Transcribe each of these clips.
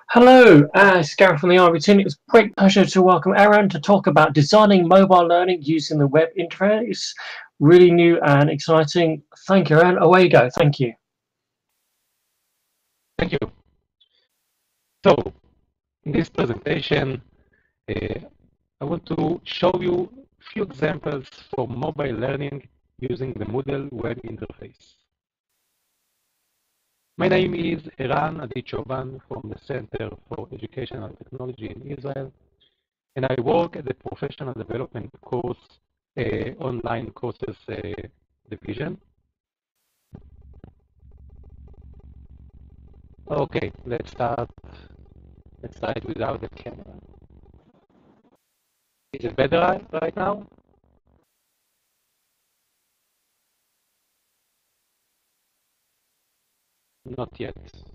Hello, it's Gareth from the Ivy team. It's a great pleasure to welcome Aaron to talk about designing mobile learning using the web interface. Really new and exciting. Thank you, Aaron. Away you go. Thank you. Thank you. So, in this presentation, uh, I want to show you a few examples for mobile learning using the Moodle web interface. My name is Eran Adi Choban from the Center for Educational Technology in Israel, and I work at the Professional Development Course online courses division. Okay, let's start without the camera. Is it better right now? Not yet.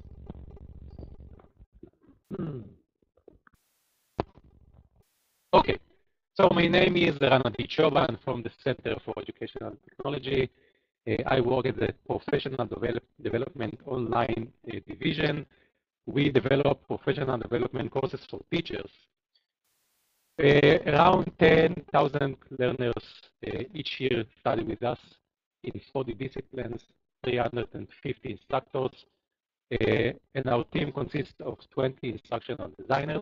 Okay, so my name is Rana Choban from the Center for Educational Technology. I work at the Professional Development Online division. We develop professional development courses for teachers. Around 10,000 learners each year study with us in 40 disciplines, 350 instructors, and our team consists of 20 instructional designers.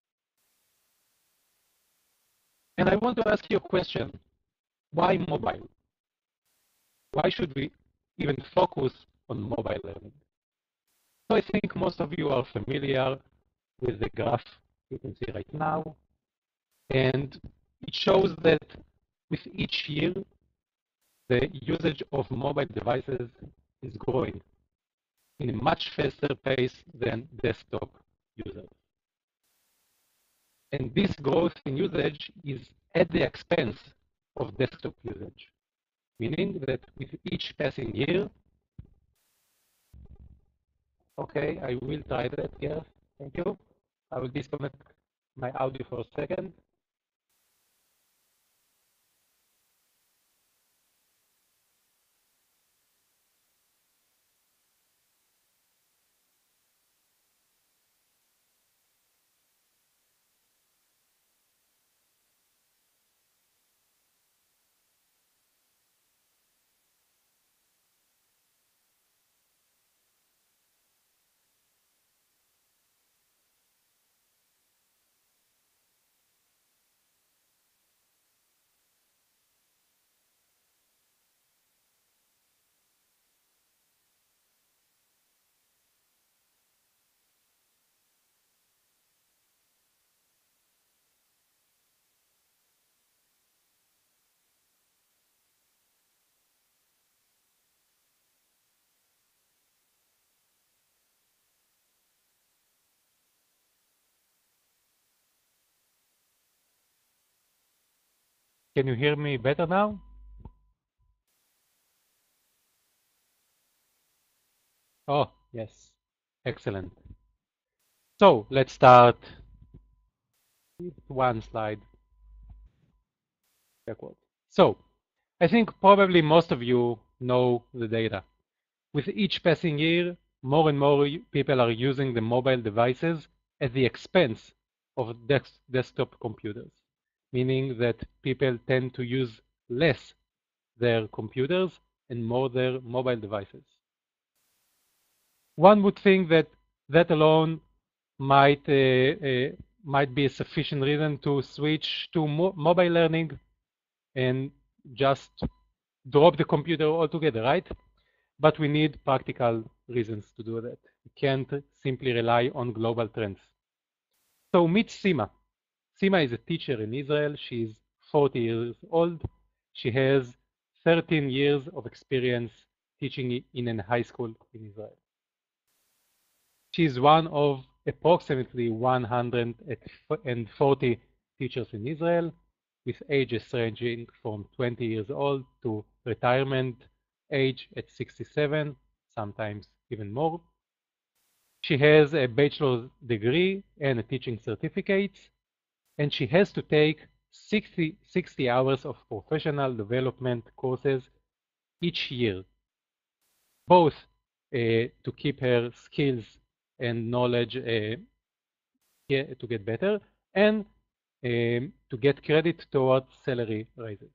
And I want to ask you a question. Why mobile? Why should we even focus on mobile learning? So I think most of you are familiar with the graph you can see right now. And it shows that with each year, the usage of mobile devices is growing in a much faster pace than desktop users. And this growth in usage is at the expense of desktop usage, meaning that with each passing year, okay, I will try that, yes, thank you. I will disconnect my audio for a second. Can you hear me better now? Oh, yes, excellent. So let's start with one slide backward. So I think probably most of you know the data. With each passing year, more and more people are using the mobile devices at the expense of desktop computers, meaning that people tend to use less their computers and more their mobile devices. One would think that that alone might be a sufficient reason to switch to mobile learning and just drop the computer altogether, right? But we need practical reasons to do that. We can't simply rely on global trends. So meet Sima. Sima is a teacher in Israel. She's 40 years old. She has 13 years of experience teaching in a high school in Israel. She's one of approximately 140 teachers in Israel, with ages ranging from 20 years old to retirement age at 67, sometimes even more. She has a bachelor's degree and a teaching certificate, and she has to take 60 hours of professional development courses each year, both to keep her skills and knowledge get better, and to get credit towards salary raises.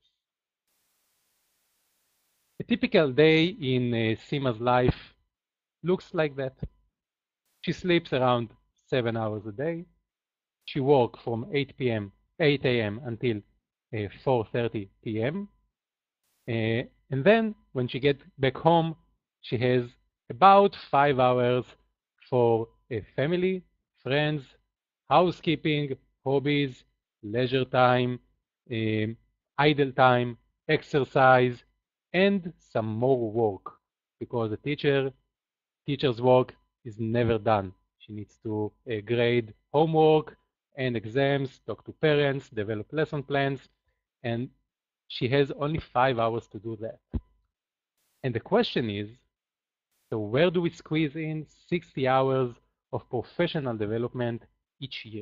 A typical day in Sima's life looks like that. She sleeps around 7 hours a day. She works from 8 a.m. until 4:30 p.m. And then when she gets back home, she has about 5 hours for family, friends, housekeeping, hobbies, leisure time, idle time, exercise, and some more work, because the teacher's work is never done. She needs to grade homework and exams, talk to parents, develop lesson plans, and she has only 5 hours to do that. And the question is, so where do we squeeze in 60 hours of professional development each year?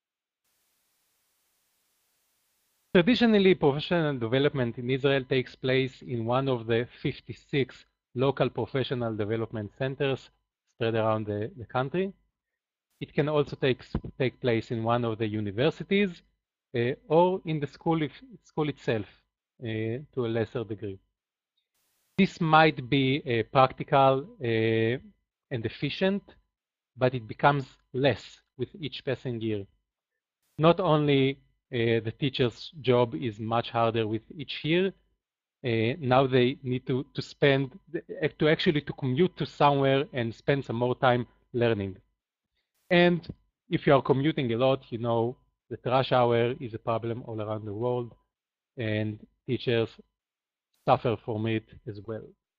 Traditionally, professional development in Israel takes place in one of the 56 local professional development centers spread around the country. It can also take place in one of the universities or in the school itself to a lesser degree. This might be practical and efficient, but it becomes less with each passing year. Not only the teacher's job is much harder with each year, now they need to actually commute to somewhere and spend some more time learning. And if you are commuting a lot, you know that rush hour is a problem all around the world, and teachers suffer from it as well.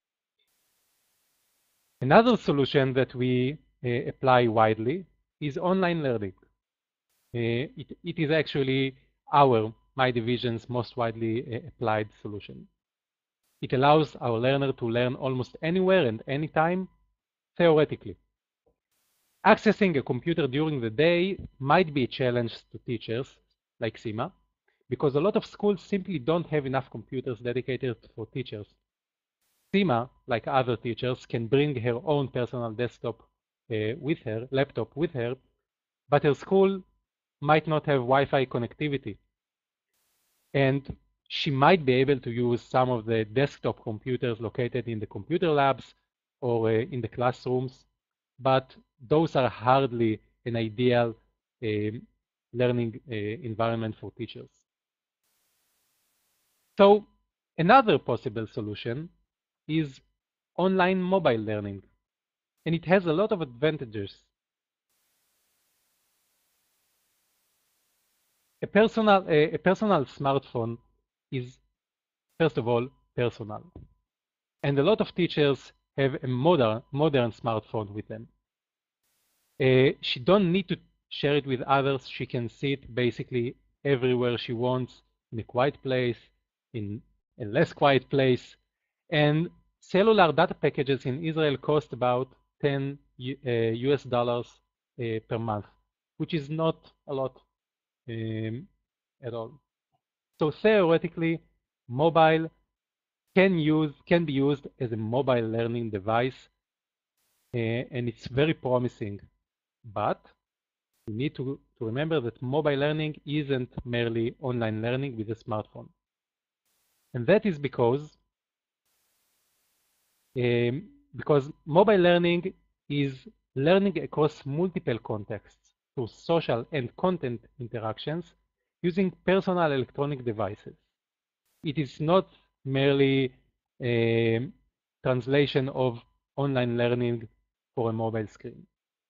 Another solution that we apply widely is online learning. It is actually my division's most widely applied solution. It allows our learner to learn almost anywhere and anytime, theoretically. Accessing a computer during the day might be a challenge to teachers like Sima, because a lot of schools simply don't have enough computers dedicated for teachers. Sima, like other teachers, can bring her own personal laptop with her, but her school might not have Wi-Fi connectivity. And she might be able to use some of the desktop computers located in the computer labs or in the classrooms, but those are hardly an ideal learning environment for teachers. So another possible solution is online mobile learning, and it has a lot of advantages. A personal smartphone is, first of all, personal, and a lot of teachers have a modern smartphone with them. She don't need to share it with others. She can sit basically everywhere she wants, in a quiet place, in a less quiet place. And cellular data packages in Israel cost about $10 US per month, which is not a lot at all. So theoretically, mobile can be used as a mobile learning device, and it's very promising. But you need to remember that mobile learning isn't merely online learning with a smartphone. And that is because mobile learning is learning across multiple contexts through social and content interactions using personal electronic devices. It is not merely a translation of online learning for a mobile screen.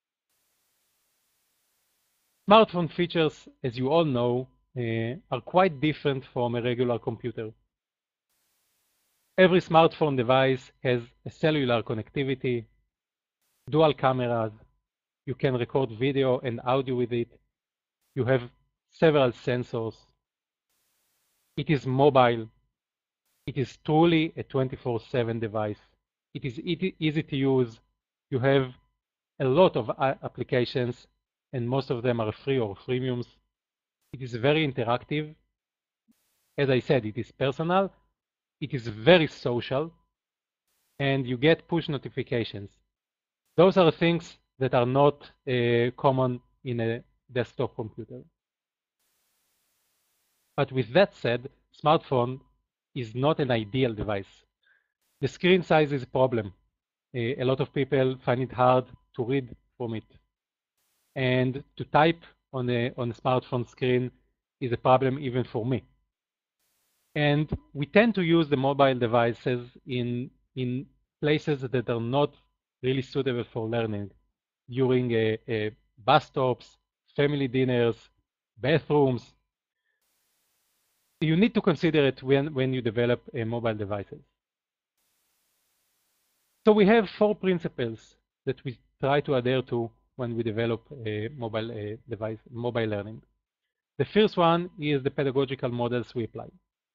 Smartphone features, as you all know, are quite different from a regular computer. Every smartphone device has a cellular connectivity, dual cameras, you can record video and audio with it, you have several sensors, it is mobile, it is truly a 24/7 device, it is easy to use, you have a lot of applications, and most of them are free or freemiums. It is very interactive. As I said, it is personal, it is very social, and you get push notifications. Those are things that are not common in a desktop computer. But with that said, smartphone is not an ideal device. The screen size is a problem. A lot of people find it hard to read from it. And to type on a smartphone screen is a problem even for me. And we tend to use the mobile devices in places that are not really suitable for learning, during bus stops, family dinners, bathrooms. You need to consider it when you develop mobile devices. So we have 4 principles that we try to adhere to when we develop a mobile device, mobile learning. The first one is the pedagogical models we apply.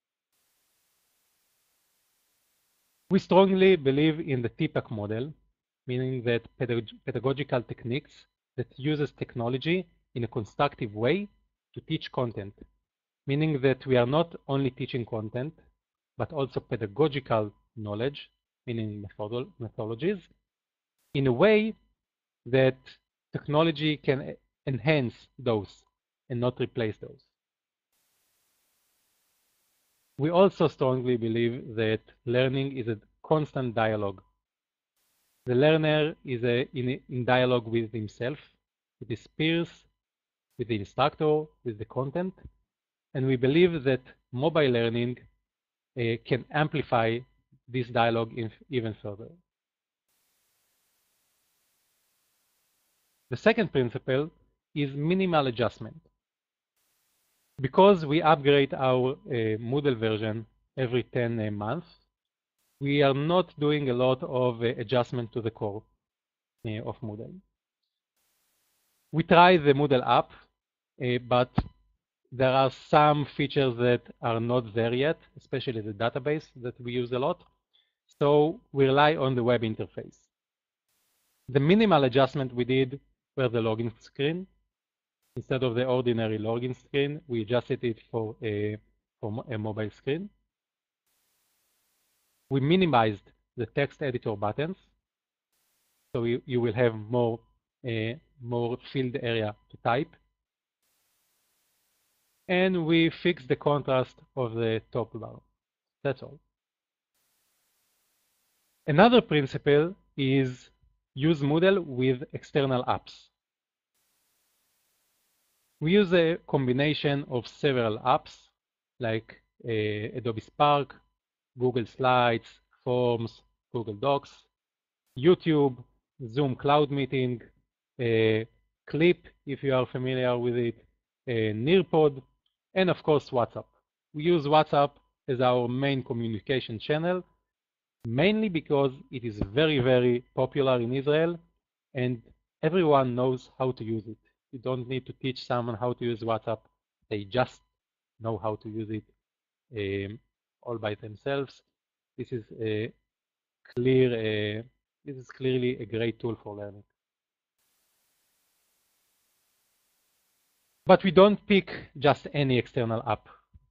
We strongly believe in the TPACK model, meaning that pedagogical techniques that uses technology in a constructive way to teach content, meaning that we are not only teaching content, but also pedagogical knowledge, meaning methodologies, in a way that technology can enhance those and not replace those. We also strongly believe that learning is a constant dialogue. The learner is in dialogue with himself, with his peers, with the instructor, with the content, and we believe that mobile learning can amplify this dialogue even further. The second principle is minimal adjustment. Because we upgrade our Moodle version every 10 months, we are not doing a lot of adjustment to the core of Moodle. We try the Moodle app, but there are some features that are not there yet, especially the database that we use a lot. So we rely on the web interface. The minimal adjustment we did were the login screen. Instead of the ordinary login screen, we adjusted it for a mobile screen. We minimized the text editor buttons, so you will have more field area to type. And we fixed the contrast of the top bar. That's all. Another principle is use Moodle with external apps. We use a combination of several apps like Adobe Spark, Google Slides, Forms, Google Docs, YouTube, Zoom Cloud Meeting, Clip, if you are familiar with it, Nearpod, and of course WhatsApp. We use WhatsApp as our main communication channel, mainly because it is very, very popular in Israel and everyone knows how to use it. You don't need to teach someone how to use WhatsApp. They just know how to use it all by themselves. This is clearly a great tool for learning. But we don't pick just any external app.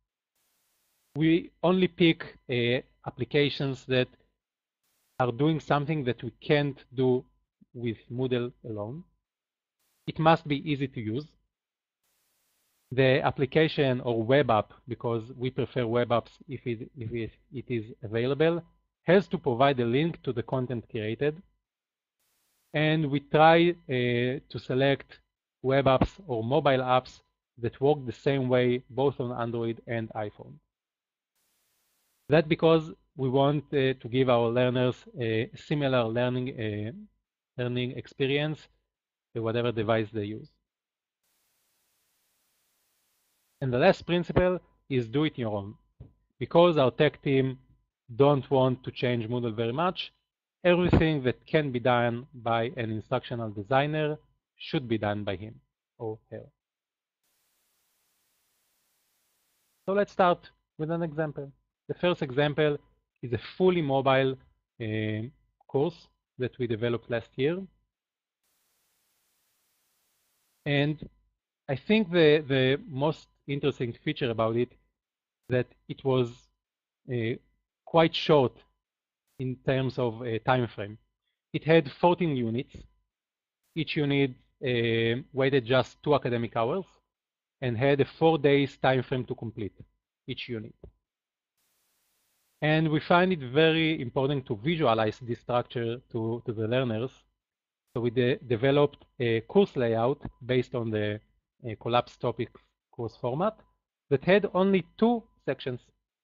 We only pick applications that are doing something that we can't do with Moodle alone. It must be easy to use. The application or web app, because we prefer web apps if it is available, has to provide a link to the content created. And we try to select web apps or mobile apps that work the same way both on Android and iPhone. That's because we want to give our learners a similar learning experience with whatever device they use. And the last principle is do it your own. Because our tech team don't want to change Moodle very much, everything that can be done by an instructional designer should be done by him or her. So let's start with an example. The first example is a fully mobile course that we developed last year. And I think the most interesting feature about it that it was quite short in terms of a time frame. It had 14 units. Each unit waited just 2 academic hours and had a 4 days time frame to complete each unit. And we find it very important to visualize this structure to the learners. So we developed a course layout based on the collapsed topics course format that had only 2 sections.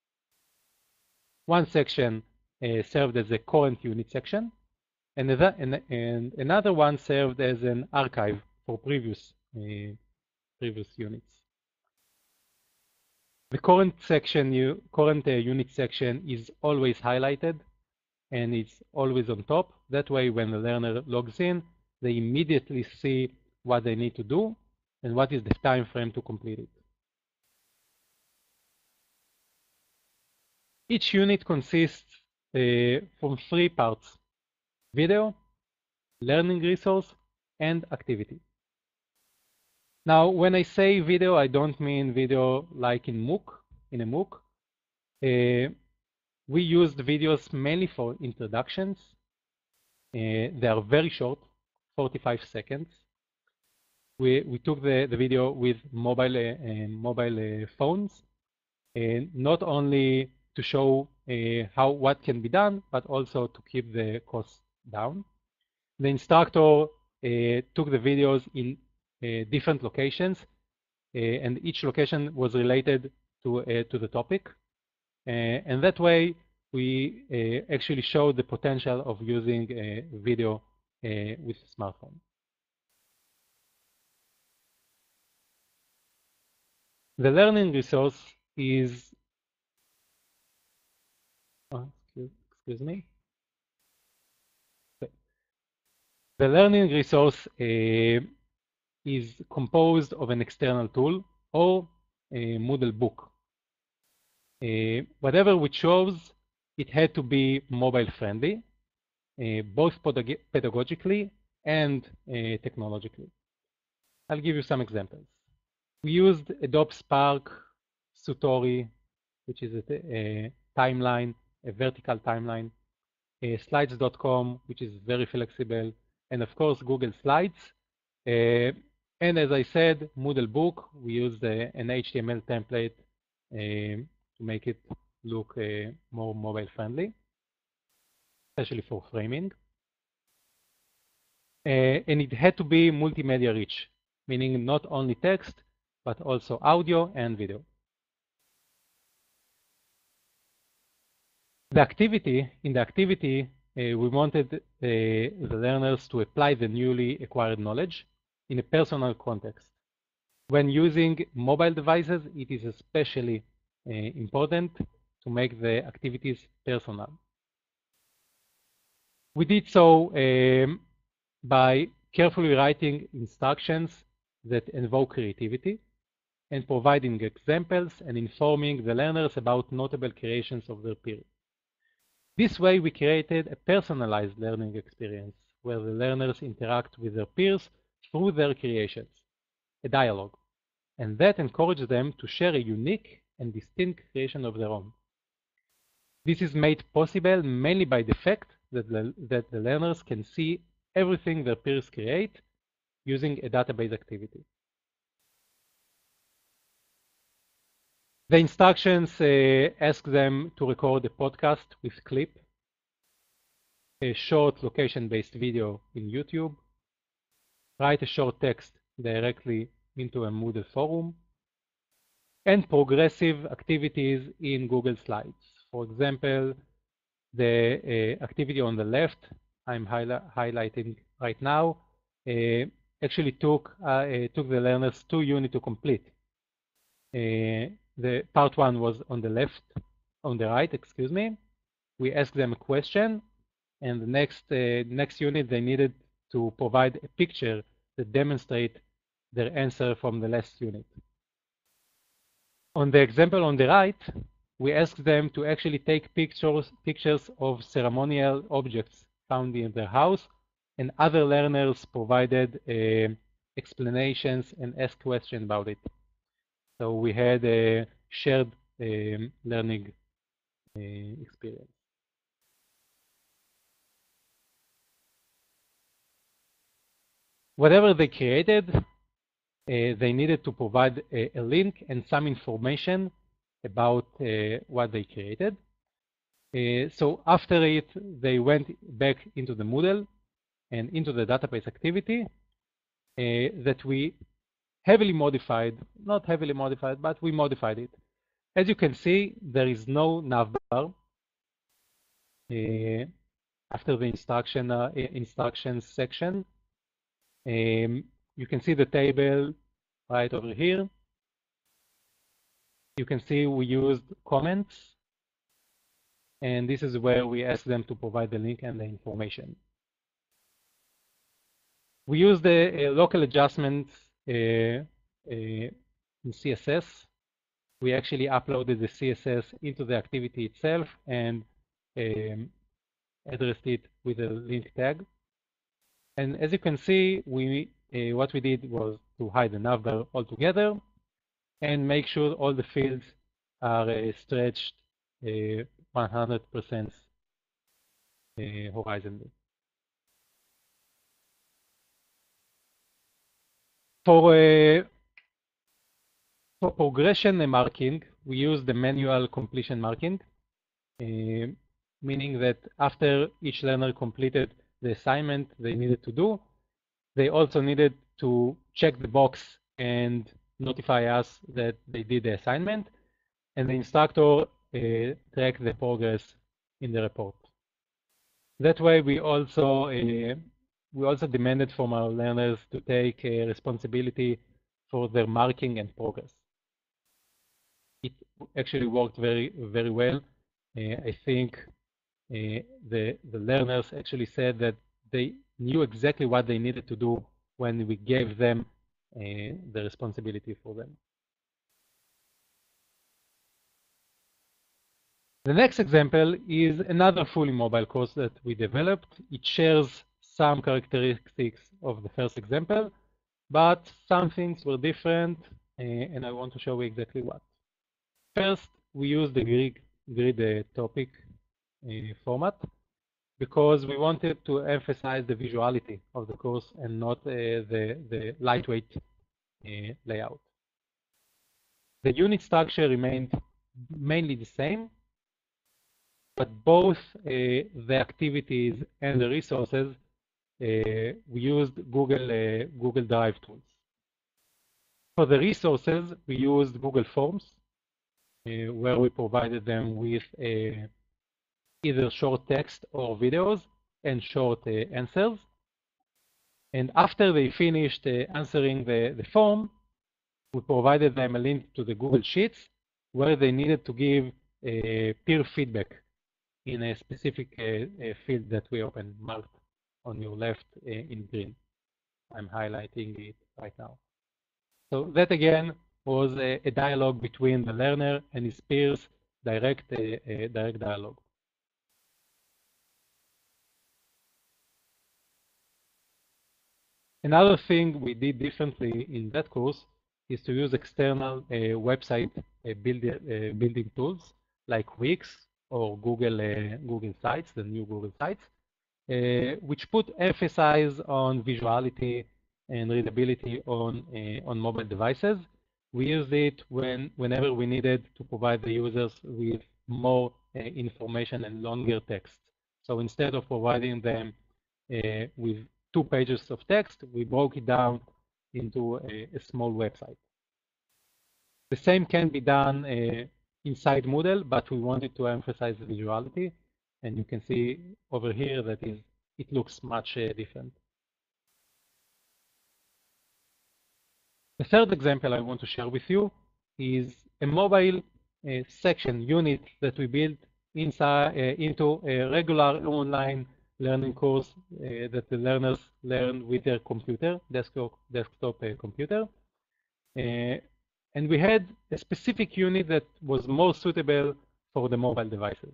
One section served as a current unit section, and another one served as an archive for previous units. The current unit section is always highlighted and it's always on top. That way, when the learner logs in, they immediately see what they need to do and what is the time frame to complete it. Each unit consists from 3 parts: video, learning resource, and activity. Now, when I say video, I don't mean video like in a MOOC. We used videos mainly for introductions. They are very short, 45 seconds. We took the video with mobile phones, not only to show what can be done, but also to keep the costs down. The instructor took the videos in different locations, and each location was related to the topic. And that way, we actually showed the potential of using video with a smartphone. The learning resource is, excuse me. The learning resource is composed of an external tool or a Moodle book. Whatever we chose, it had to be mobile friendly, both pedagogically and technologically. I'll give you some examples. We used Adobe Spark, Sutori, which is a timeline, a vertical timeline, Slides.com, which is very flexible, and of course Google Slides. And as I said, Moodle book, we used an HTML template to make it look more mobile friendly, especially for framing. And it had to be multimedia rich, meaning not only text, but also audio and video. In the activity, we wanted the learners to apply the newly acquired knowledge in a personal context. When using mobile devices, it is especially important to make the activities personal. We did so by carefully writing instructions that invoke creativity and providing examples and informing the learners about notable creations of their peers. This way, we created a personalized learning experience where the learners interact with their peers through their creations, a dialogue, and that encourages them to share a unique and distinct creation of their own. This is made possible mainly by the fact that the learners can see everything their peers create using a database activity. The instructions ask them to record a podcast with clip, a short location-based video in YouTube, write a short text directly into a Moodle forum, and progressive activities in Google Slides. For example, the activity on the left I'm highlighting right now actually took the learners 2 units to complete. The part 1 was on the right, excuse me. We asked them a question, and the next unit they needed to provide a picture that demonstrate their answer from the last unit. On the example on the right, we asked them to actually take pictures of ceremonial objects found in their house, and other learners provided explanations and asked questions about it. So we had a shared learning experience. Whatever they created, they needed to provide a link and some information about what they created. So after it, they went back into the Moodle and into the database activity that we heavily modified, not heavily modified, but we modified it. As you can see, there is no navbar after the instructions section. You can see the table right over here. You can see we used comments, and this is where we ask them to provide the link and the information. We use the local adjustments in CSS. We actually uploaded the CSS into the activity itself and addressed it with a link tag. And as you can see, what we did was to hide the navbar altogether and make sure all the fields are stretched 100% horizontally. For progression marking, we use the manual completion marking, meaning that after each learner completed the assignment they needed to do, they also needed to check the box and notify us that they did the assignment, and the instructor track the progress in the report. That way, we also demanded from our learners to take responsibility for their marking and progress. It actually worked very, very well. I think the learners actually said that they knew exactly what they needed to do when we gave them the responsibility for them. The next example is another fully mobile course that we developed. It shares some characteristics of the first example, but some things were different, and I want to show you exactly what. First, we use the grid topic format because we wanted to emphasize the visuality of the course and not the lightweight layout. The unit structure remained mainly the same, but both the activities and the resources, we used Google Drive tools. For the resources, we used Google Forms, where we provided them with either short text or videos and short answers. And after they finished answering the form, we provided them a link to the Google Sheets where they needed to give peer feedback in a specific field that we opened, marked on your left in green. I'm highlighting it right now. So that again was a dialogue between the learner and his peers, direct dialogue. Another thing we did differently in that course is to use external website building tools like Wix or Google Sites, the new Google Sites, which put emphasis on visuality and readability on mobile devices. We used it whenever we needed to provide the users with more information and longer text. So instead of providing them with 2 pages of text, we broke it down into a small website. The same can be done inside Moodle, but we wanted to emphasize the visuality, and you can see over here that it looks much different. The third example I want to share with you is a mobile section unit that we built into a regular online learning course that the learners learn with their computer, desktop computer. And we had a specific unit that was more suitable for the mobile devices.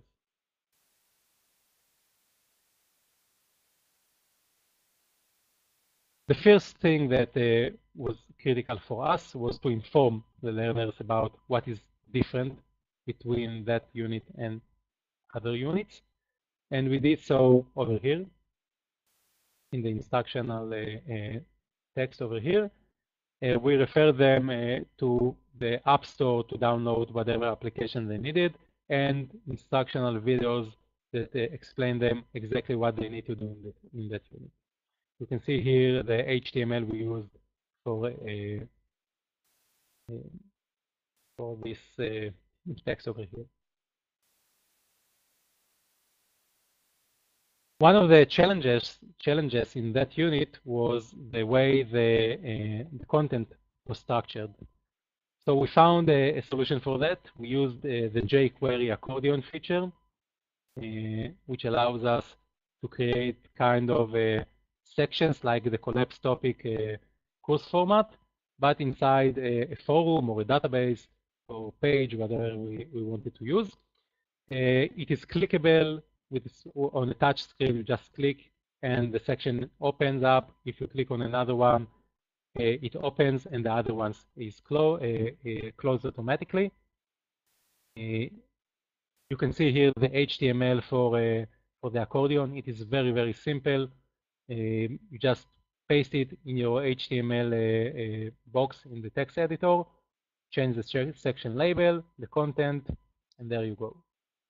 The first thing that was critical for us was to inform the learners about what is different between that unit and other units. And we did so over here in the instructional text over here. We refer them to the App Store to download whatever application they needed, and instructional videos that explain them exactly what they need to do in that unit. You can see here the HTML we used for this text over here. One of the challenges in that unit was the way the content was structured. So we found a solution for that. We used the jQuery accordion feature, which allows us to create kind of sections like the collapse topic course format, but inside a forum or a database or page, whatever we wanted to use. It is clickable on a touch screen. You just click and the section opens up. If you click on another one, it opens and the other ones is closed automatically. You can see here the HTML for the accordion. It is very, very simple. You just paste it in your HTML box in the text editor, change the section label, the content, and there you go.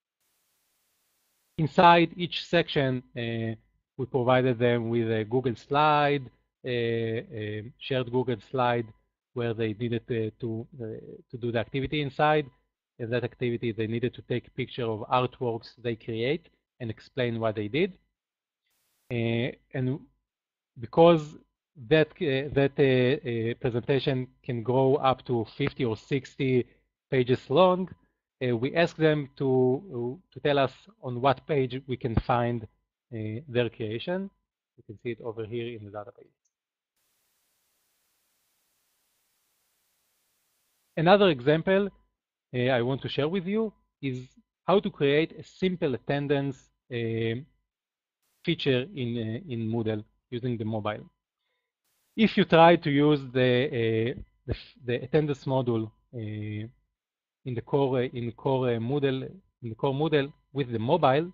Inside each section, we provided them with a Google slide, a shared Google slide where they needed to do the activity inside. In that activity, they needed to take a picture of artworks they create and explain what they did. And because that presentation can go up to 50 or 60 pages long, we asked them to tell us on what page we can find their creation. You can see it over here in the database. Another example I want to share with you is how to create a simple attendance feature in Moodle using the mobile. If you try to use the attendance module in the core Moodle with the mobile,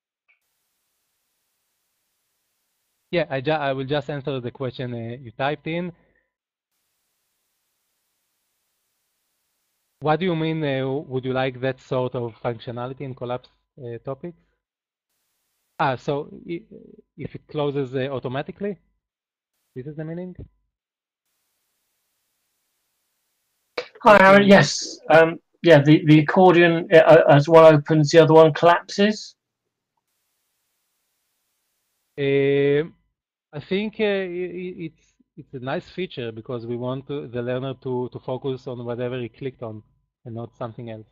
yeah, I will just answer the question you typed in. What do you mean? Would you like that sort of functionality in collapse topics? So if it closes automatically, this is the meaning? Hi, Aaron. Yes. Yeah, the accordion, as one opens, the other one collapses. I think it's a nice feature because we want the learner to focus on whatever he clicked on and not something else.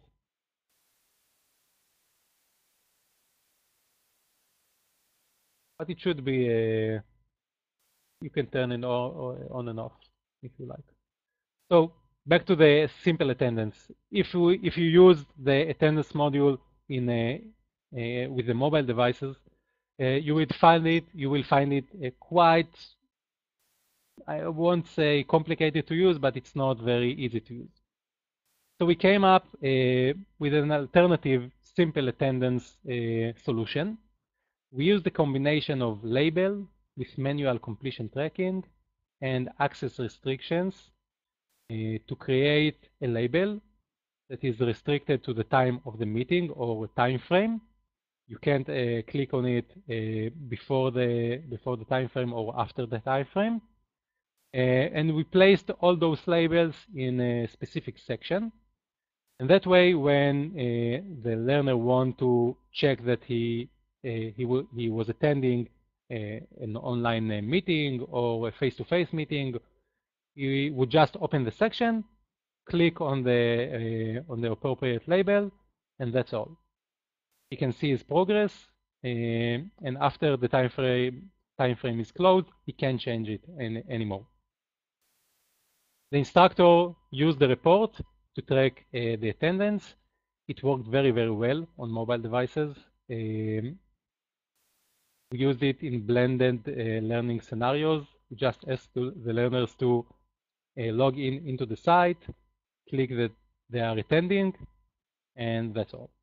But it should be you can turn it on and off if you like. So back to the simple attendance. If you use the attendance module in with the mobile devices, you will find it quite, I won't say complicated to use, but it's not very easy to use. So we came up with an alternative simple attendance solution. We used a combination of label with manual completion tracking and access restrictions to create a label that is restricted to the time of the meeting or time frame. You can't click on it before the time frame or after the time frame. And we placed all those labels in a specific section. And that way, when the learner wants to check that he was attending an online meeting or a face-to-face meeting, he would just open the section, click on the appropriate label, and that's all. He can see his progress, and after the time frame is closed, he can't change it anymore. The instructor used the report to track the attendance. It worked very, very well on mobile devices. We used it in blended learning scenarios. We just asked the learners to log into the site, click that they are attending, and that's all.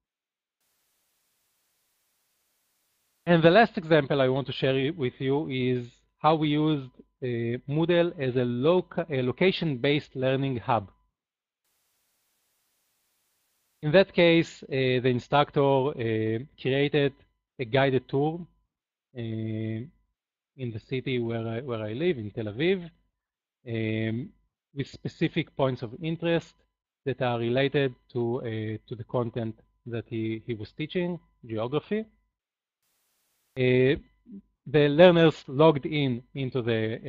And the last example I want to share with you is how we used Moodle as a location-based learning hub. In that case, the instructor created a guided tour in the city where I live, in Tel Aviv, with specific points of interest that are related to the content that he was teaching, geography. The learners logged into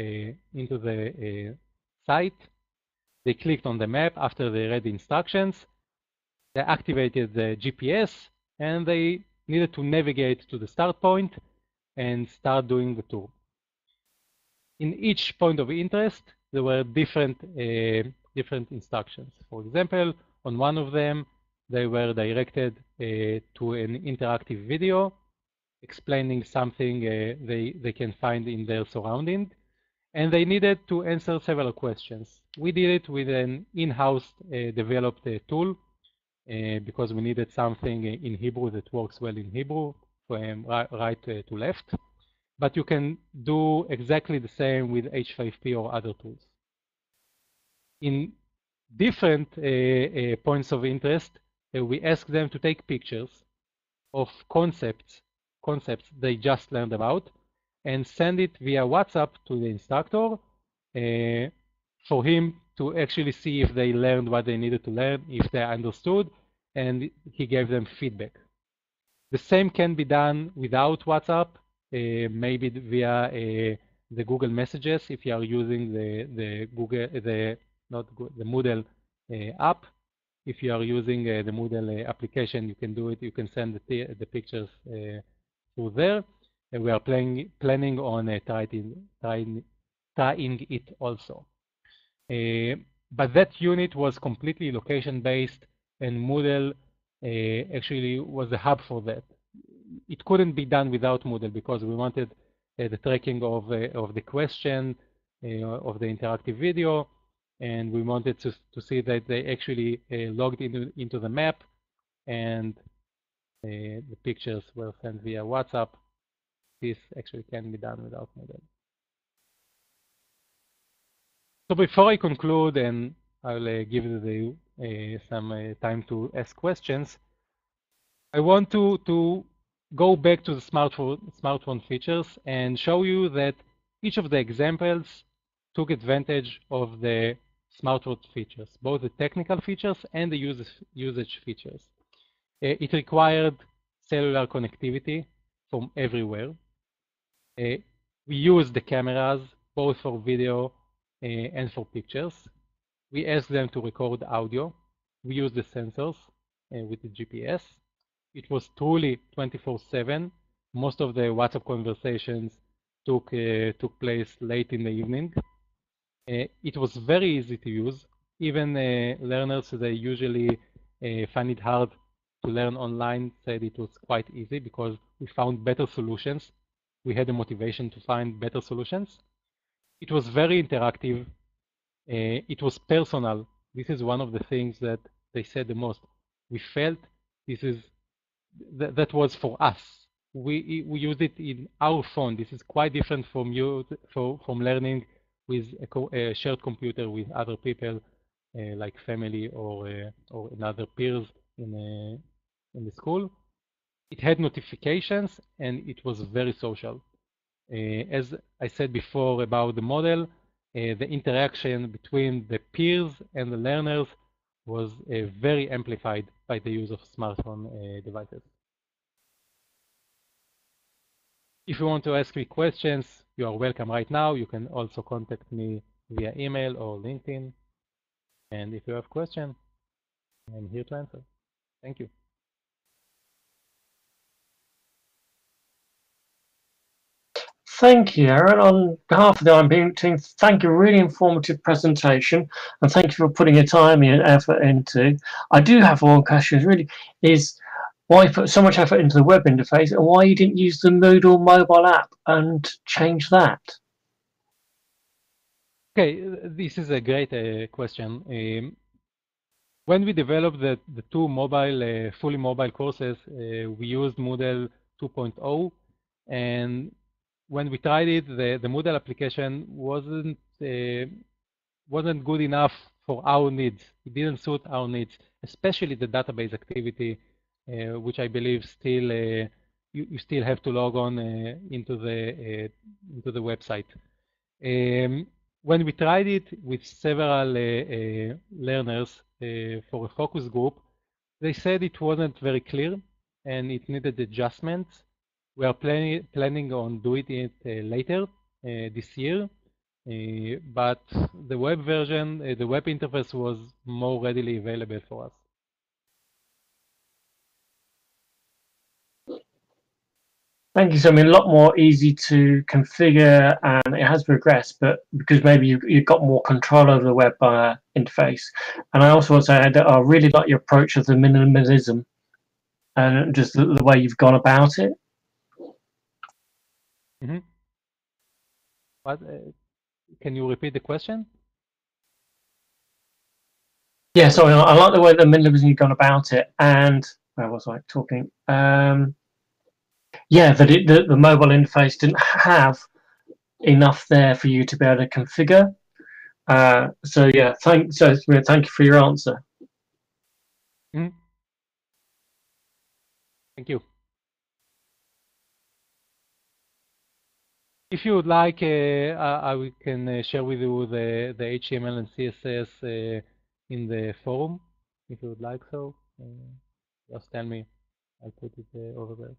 the site. They clicked on the map after they read the instructions. They activated the GPS, and they needed to navigate to the start point and start doing the tour. In each point of interest, there were different instructions. For example, on one of them, they were directed to an interactive video explaining something they can find in their surrounding, and they needed to answer several questions. We did it with an in-house developed tool because we needed something in Hebrew that works well in Hebrew from right to left. But you can do exactly the same with H5P or other tools. In different points of interest, we ask them to take pictures of concepts they just learned about and send it via WhatsApp to the instructor for him to actually see if they learned what they needed to learn, if they understood, and he gave them feedback. The same can be done without WhatsApp, maybe via the Google Messages if you are using the Moodle app. If you are using the Moodle application, you can do it. You can send the pictures through there. And we are planning on trying it also. But that unit was completely location-based, and Moodle actually was the hub for that. It couldn't be done without Moodle because we wanted the tracking of the question, of the interactive video, and we wanted to see that they actually logged into the map, and the pictures were sent via WhatsApp. This actually can be done without Moodle. So before I conclude, and I'll give you some time to ask questions, I want to go back to the smartphone features and show you that each of the examples took advantage of the smartphone features, both the technical features and the usage features. It required cellular connectivity from everywhere. We used the cameras both for video and for pictures. We asked them to record audio. We used the sensors with the GPS. It was truly 24/7. Most of the WhatsApp conversations took place late in the evening. It was very easy to use. Even learners, they usually find it hard to learn online, said it was quite easy because we found better solutions. We had the motivation to find better solutions. It was very interactive. It was personal. This is one of the things that they said the most. We felt that was for us. We use it in our phone. This is quite different from learning with a shared computer with other people, like family or another peers in the school. It had notifications and it was very social. As I said before about the model, the interaction between the peers and the learners was very amplified by the use of smartphone devices. If you want to ask me questions, you are welcome right now. You can also contact me via email or LinkedIn. And if you have questions, I'm here to answer. Thank you. Thank you, Aaron. On behalf of the IMB team, thank you. Really informative presentation, and thank you for putting your time and effort into. I do have one question. Really, is why put so much effort into the web interface, and why you didn't use the Moodle mobile app and change that? Okay, this is a great question. When we developed the two fully mobile courses, we used Moodle 2.0, and when we tried it, the Moodle application wasn't good enough for our needs. It didn't suit our needs, especially the database activity, which I believe still you still have to log on into the website. When we tried it with several learners for a focus group, they said it wasn't very clear and it needed adjustments. We are planning on doing it later this year, but the web version, the web interface was more readily available for us. Thank you. So I mean, a lot more easy to configure, and it has progressed, but because maybe you've got more control over the web interface. And I also want to say that I really like your approach of the minimalism and just the way you've gone about it. Mm-hmm. What, can you repeat the question? Yeah, so I like the way the minimalism you've gone about it, and where was I talking? Yeah, that the mobile interface didn't have enough there for you to be able to configure. So yeah, thank you for your answer. Mm-hmm. Thank you. If you would like, I can share with you the HTML and CSS in the forum, if you would like so. Just tell me, I'll put it over there.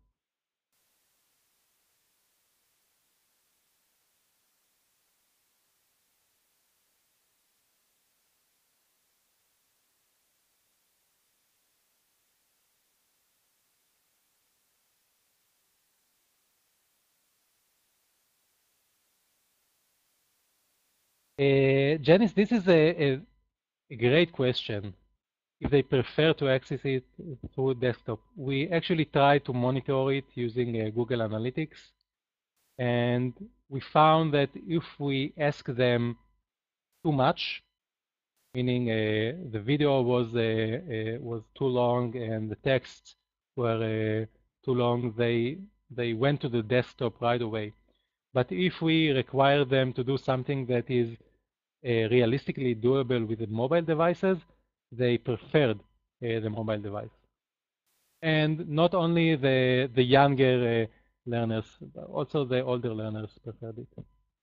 Janice, this is a great question. If they prefer to access it through desktop, we actually try to monitor it using Google Analytics, and we found that if we ask them too much, meaning the video was too long and the texts were too long, they went to the desktop right away. But if we require them to do something that is realistically doable with the mobile devices, they preferred the mobile device. And not only the younger learners, but also the older learners preferred it.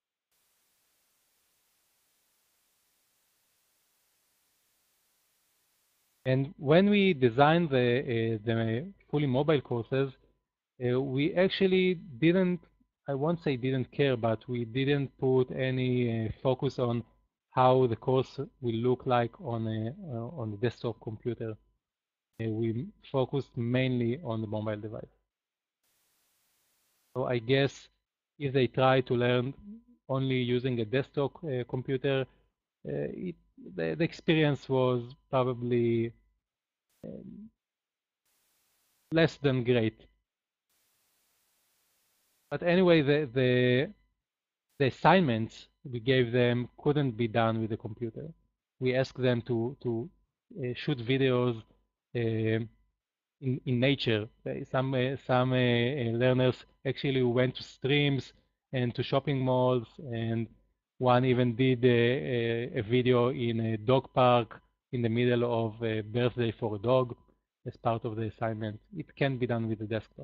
And when we designed the fully mobile courses, we actually didn't, I won't say didn't care, but we didn't put any focus on how the course will look like on the desktop computer. We focused mainly on the mobile device. So I guess if they try to learn only using a desktop computer, the experience was probably less than great. But anyway, the assignments we gave them couldn't be done with the computer. We asked them to shoot videos in nature. Some learners actually went to streams and to shopping malls, and one even did a video in a dog park in the middle of a birthday for a dog as part of the assignment. It can be done with the desktop.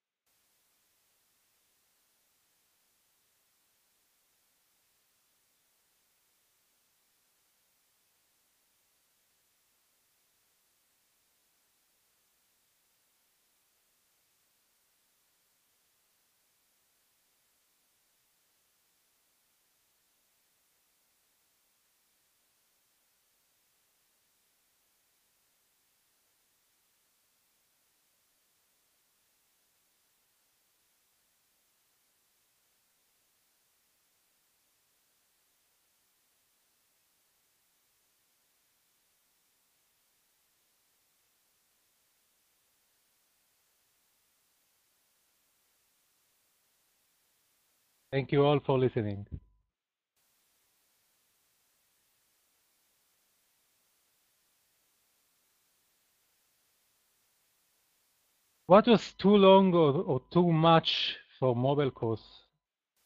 Thank you all for listening. What was too long or too much for mobile course?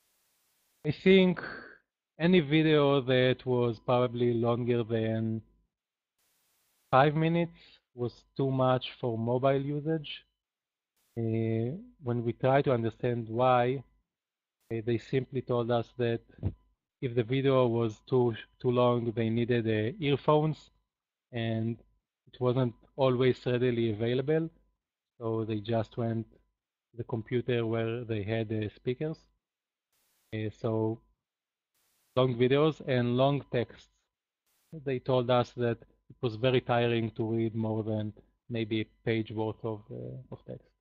I think any video that was probably longer than 5 minutes was too much for mobile usage. When we try to understand why, they simply told us that if the video was too long, they needed earphones, and it wasn't always readily available. So they just went to the computer where they had speakers. So long videos and long texts. They told us that it was very tiring to read more than maybe a page worth of text.